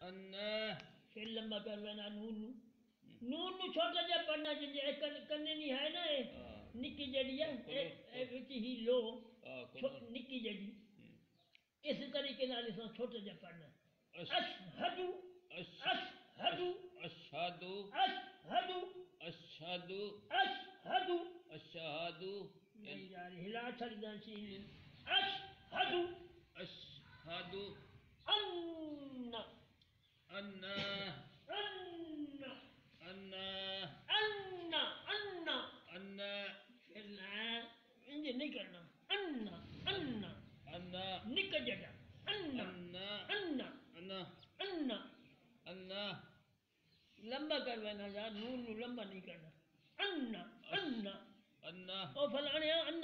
انا پھر لمبا کر لینا نون نو چھوٹا جا پڑھنا جنجے کرنے نہیں ہے نا نکی جڑی ہے وچ ہی لو نکی جڑی اس طریقے نال اس چھوٹا جا پڑھنا اشہد اشہد اشہد اشہد اشہد اشہد اشہد نہیں یار ہلا چھڑنا چاہیے اشہد اشہد ان انا ان انا ان ان انا پھر انجے نہیں کرنا ان ان انا نکا جڑا ان انا ان انا ان انا لمبا کروانا یار نون نو لمبا نہیں کرنا ان ان انا او فلانے ان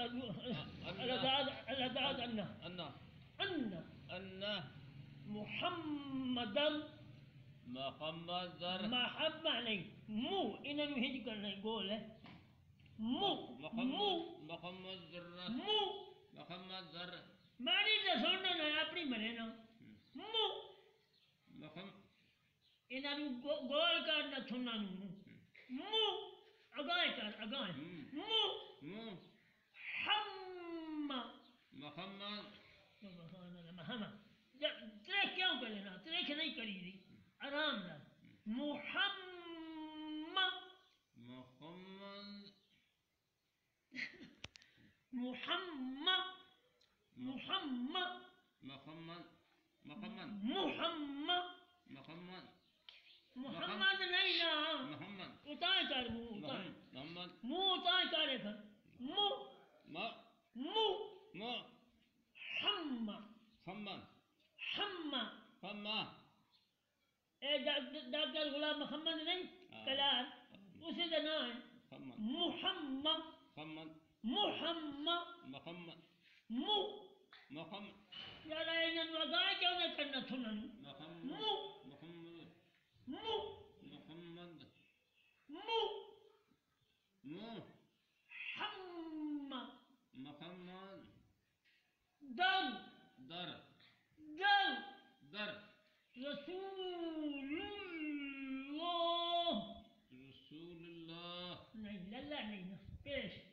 الاداد ان انا ان انا محمد محمد محبہ نہیں منہ انہوں نے ہج کرنا ہے گول ہے منہ منہ محمد ذرہ منہ محمد ذرہ ماری تو سننا نا اپنی بنے نا منہ انہوں نے گول کرنا تھونا منہ اگائے کر اگائے منہ ہم محمد سبحان اللہ محمد تریک کیوں کرے نا تریک نہیں کری دی آرام نہ محمد محمد محمد محمد محمد محمد محمد محمد محمد نہیں نا محمد اتائیں کر منہ اتائیں محمد منہ اتائیں کرے کر منہ منہ ہم ہم ہم ہم اے ڈاکٹر غلام محمد نہیں کلار اسی کا نام ہے محمد محمد محمد محمد محمد یار انہوں اگائے کیوں نہ کرنا تھونا محمد محمد محمد ہم محمد در در در در رسول اللہ رسول اللہ نہیں للہ نہیں نا پیش